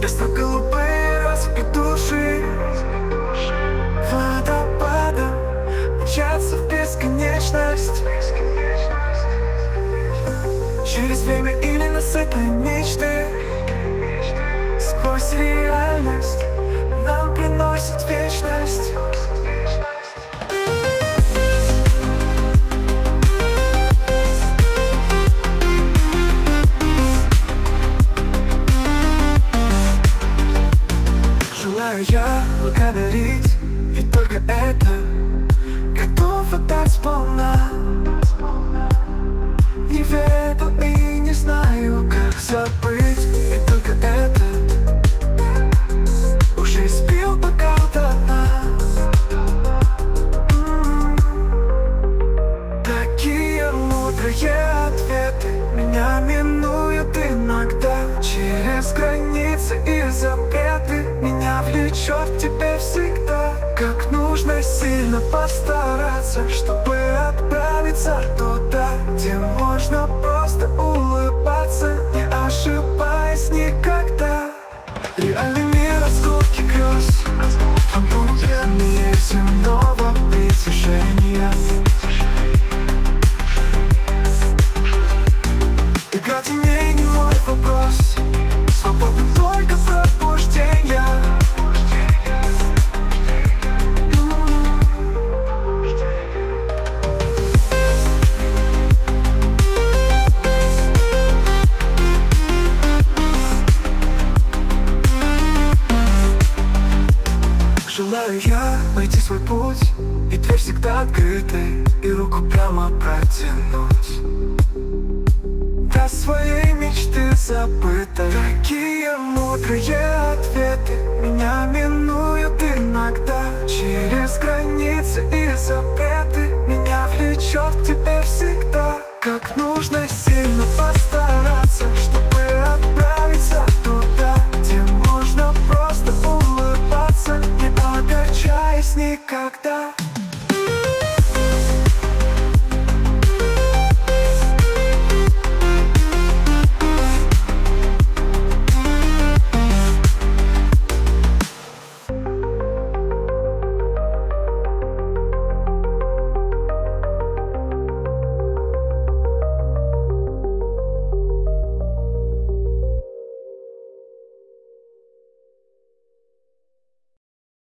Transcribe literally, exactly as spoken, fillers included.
Ясно-голубые розовые души водопадом мчатся в бесконечность, через время или насытные мечты. Сквозь реальность нам приносит вечность. Желаю я благодарить, ведь только это готов отдать сполна. Не веду и не знаю, как забыть, ведь только это уже испил бокал до дна. М-м-м. Такие мудрые ответы меня минуют иногда. Через границы и запреты меня влечет к тебе всегда. Как нужно сильно постараться, чтобы отправиться туда, где можно просто улыбаться, не ошибаясь никогда. Реальный мир раскрутки грез, мгновение земного притяжения. Игра теней не мой вопрос, свободно только пробуждение. Желаю я найти свой путь, и дверь всегда открытой, и руку прямо протянуть до своей мечты забытой. Такие мудрые ответы меня минуют иногда. Через границы и запреты меня влечет к тебе всегда. Как нужно сильно постараться, чтобы отправиться туда, где можно просто улыбаться, не огорчаясь никогда.